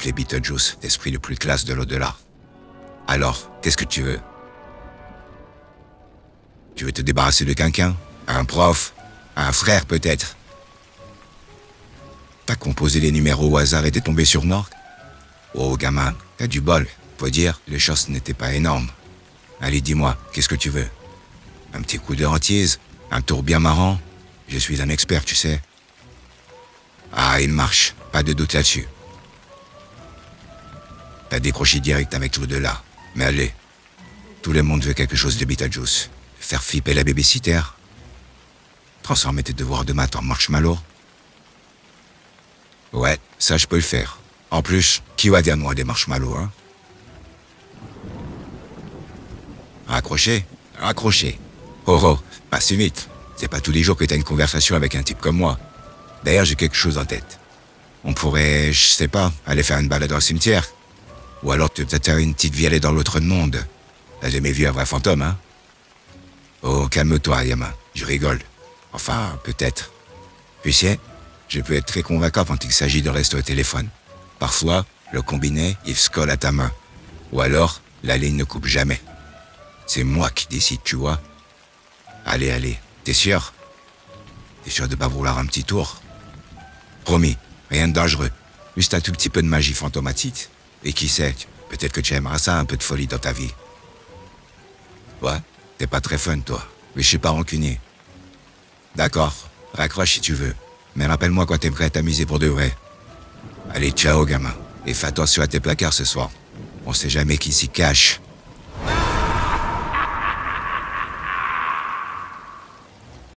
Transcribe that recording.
appelé Beetlejuice, l'esprit le plus classe de l'au-delà. Alors, qu'est-ce que tu veux? Tu veux te débarrasser de quelqu'un? Un prof? Un frère peut-être? T'as composé les numéros au hasard et t'es tombé sur Nork? Oh gamin, t'as du bol. Faut dire, les chances n'étaient pas énormes. Allez, dis-moi, qu'est-ce que tu veux? Un petit coup de hantise? Un tour bien marrant? Je suis un expert, tu sais. Ah, il marche, pas de doute là-dessus. T'as décroché direct avec l'au-delà. Mais allez, tout le monde veut quelque chose de Beetlejuice. Faire flipper la babysitter? Transformer tes devoirs de maths en marshmallow? Ouais, ça je peux le faire. En plus, qui va dire moi des marshmallows, hein? Raccroché? Raccroché. Oh oh, pas si vite. C'est pas tous les jours que t'as une conversation avec un type comme moi. D'ailleurs, j'ai quelque chose en tête. On pourrait, je sais pas, aller faire une balade dans le cimetière. Ou alors peut-être faire une petite vie aller dans l'autre monde. T'as jamais vu un vrai fantôme, hein? Oh, calme-toi, gamin. Je rigole. Enfin, peut-être. Tu sais, je peux être très convaincant quand il s'agit de rester au téléphone. Parfois, le combiné, il se colle à ta main. Ou alors, la ligne ne coupe jamais. C'est moi qui décide, tu vois. Allez, allez, t'es sûr? T'es sûr de pas vouloir un petit tour? Promis, rien de dangereux. Juste un tout petit peu de magie fantomatique. Et qui sait, peut-être que tu aimeras ça, un peu de folie dans ta vie. Ouais, t'es pas très fun, toi. Mais je suis pas rancunier. D'accord, raccroche si tu veux. Mais rappelle-moi quand t'es prêt à t'amuser pour de vrai. Allez, ciao, gamin. Et fais attention à tes placards ce soir. On sait jamais qui s'y cache.